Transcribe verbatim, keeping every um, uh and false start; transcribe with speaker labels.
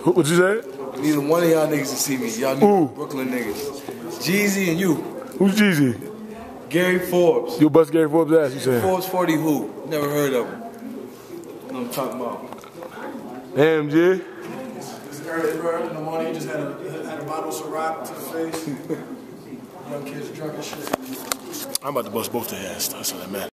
Speaker 1: What'd you say?
Speaker 2: Neither one of y'all niggas to see me. Y'all new Brooklyn niggas. Jeezy and you.
Speaker 1: Who's Jeezy?
Speaker 2: Gary Forbes.
Speaker 1: You bust Gary Forbes' ass, you saying?
Speaker 2: Forbes forty who? Never heard of him. What I'm talking about.
Speaker 1: Damn, G.
Speaker 3: It's early, bro. In the morning, you just had a, had a bottle of Ciroc to the face. Young kids drunk and shit.
Speaker 1: I'm about to bust both their ass. That's what I meant.